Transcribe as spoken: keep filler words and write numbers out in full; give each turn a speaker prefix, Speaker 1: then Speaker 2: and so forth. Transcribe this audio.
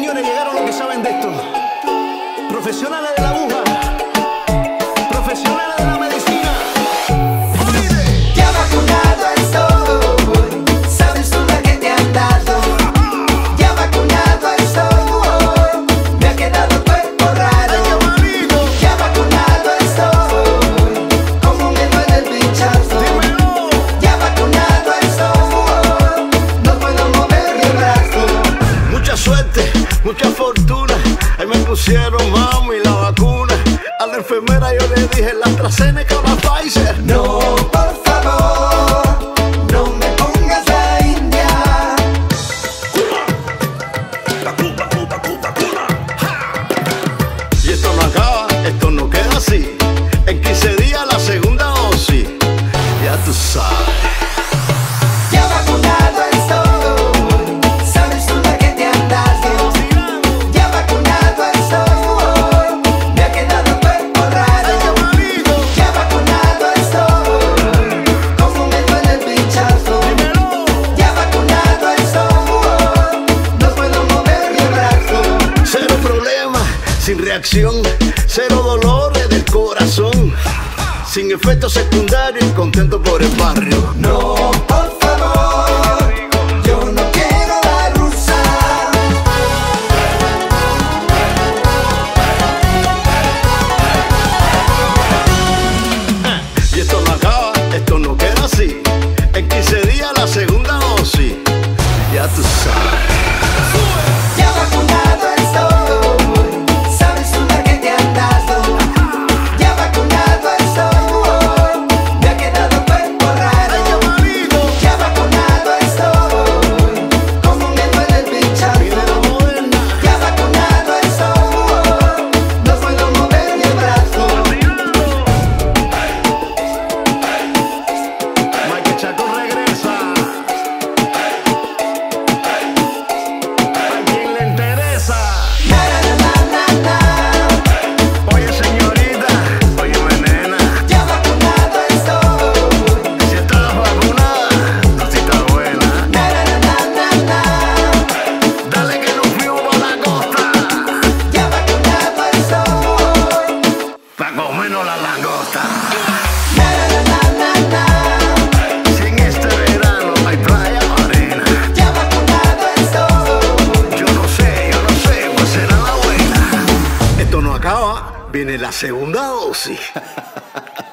Speaker 1: señores, llegaron los que saben de esto. Profesionales de la aguja, profesionales de la medicina. ¡Oíde!
Speaker 2: Ya vacunado estoy, sabes tú la que te han dado. Ya vacunado estoy, me ha quedado el cuerpo raro. Ya vacunado estoy, como me duele el pinchazo. Ya vacunado estoy, no puedo mover mi brazo.
Speaker 1: Mucha suerte, mucha fortuna. Ahí me pusieron, mami, la vacuna. A la enfermera yo le dije la AstraZeneca o la Pfizer.
Speaker 2: No, por favor, no me pongas la India.
Speaker 1: Vacuna, vacuna, vacuna, vacuna. Y esto no acaba, esto no queda así. En quince días la segunda dosis. Ya tú sabes.
Speaker 2: Ya vacunado estoy, sabes tú la que te han dado. Ya vacunado estoy, me ha quedado el cuerpo raro. Ya vacunado estoy, como me duele el pinchazo. Ya vacunado estoy, no puedo mover mi brazo.
Speaker 1: Cero problema, sin reacción, cero dolores del corazón, sin efectos secundarios y contento por el barrio.
Speaker 2: No, por favor, yo no quiero la rusa.
Speaker 1: Y esto no acaba, esto no queda así. En quince días la segunda dosis. Ya tú sabes.
Speaker 2: Ya vacunado estoy, sabes tú la que te han dado. Ya vacunado estoy, me ha quedado el cuerpo raro. Ya vacunado estoy, como me duele el pinchazo. Ya vacunado estoy, no puedo mover mi brazo.
Speaker 1: Mike Chaco regresa. ¿A quién le interesa?
Speaker 2: Na, na, na, na, na.
Speaker 1: Oye señorita, oye nena,
Speaker 2: Ya vacunado estoy.
Speaker 1: si estás vacunada, tú sí estás buena.
Speaker 2: Na, na, na, na, na.
Speaker 1: Dale que nos fuimos pa' la costa,
Speaker 2: Ya vacunado estoy.
Speaker 1: pa' comernos la langosta.
Speaker 2: Na, na, na, na, na.
Speaker 1: Si en este verano hay playa morena,
Speaker 2: Ya vacunado estoy.
Speaker 1: yo no sé, yo no sé, pues será la buena. Esto no acaba, viene la segunda dosis.